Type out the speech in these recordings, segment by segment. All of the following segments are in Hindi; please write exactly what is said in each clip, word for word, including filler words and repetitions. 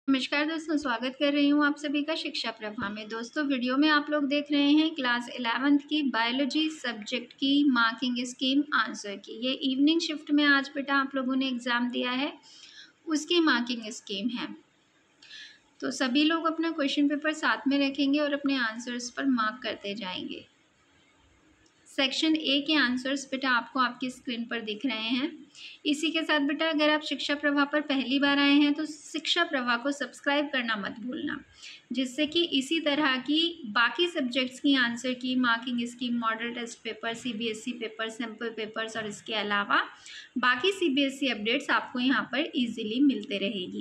नमस्कार दोस्तों, स्वागत कर रही हूँ आप सभी का शिक्षा प्रभा में। दोस्तों, वीडियो में आप लोग देख रहे हैं क्लास इलेवेंथ की biology subject key marking scheme answer key. ये इवनिंग शिफ्ट में आज बेटा आप लोगों ने एग्ज़ाम दिया है, उसकी मार्किंग स्कीम है। तो सभी लोग अपना क्वेश्चन पेपर साथ में रखेंगे और अपने आंसर्स पर मार्क करते जाएंगे। सेक्शन ए के आंसर्स बेटा आपको आपकी स्क्रीन पर दिख रहे हैं। इसी के साथ बेटा अगर आप शिक्षा प्रभा पर पहली बार आए हैं तो शिक्षा प्रभा को सब्सक्राइब करना मत भूलना, जिससे कि इसी तरह की बाकी सब्जेक्ट्स की answer key marking scheme, model test paper, CBSE paper, sample papers और इसके अलावा बाकी सीबीएसई अपडेट्स आपको यहाँ पर ईजिली मिलते रहेगी।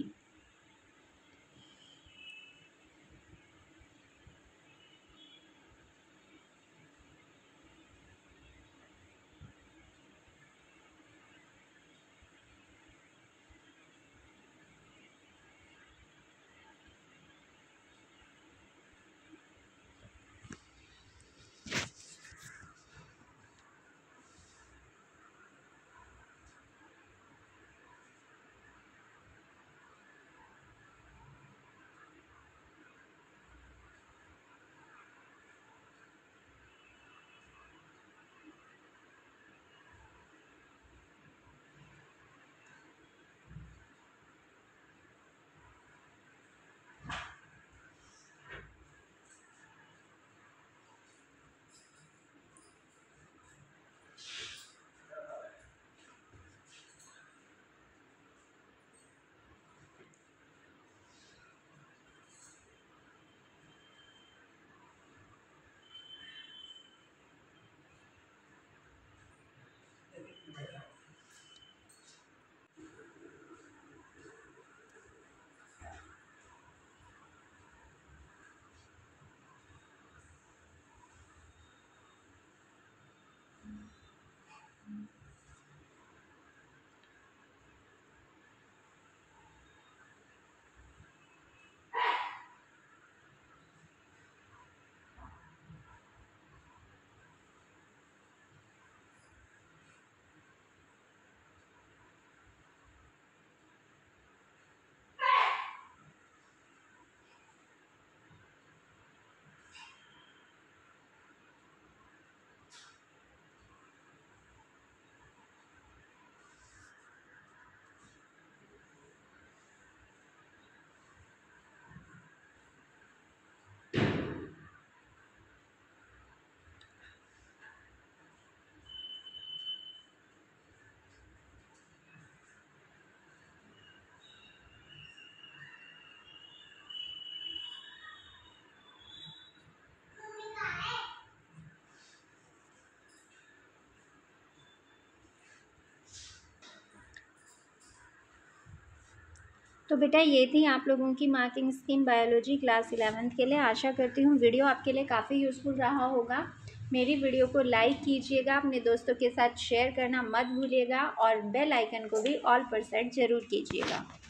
तो बेटा ये थी आप लोगों की marking scheme biology class eleventh के लिए। आशा करती हूँ वीडियो आपके लिए काफ़ी यूज़फुल रहा होगा। मेरी वीडियो को लाइक कीजिएगा, अपने दोस्तों के साथ शेयर करना मत भूलिएगा और बेल आइकन को भी ऑल पर सेट ज़रूर कीजिएगा।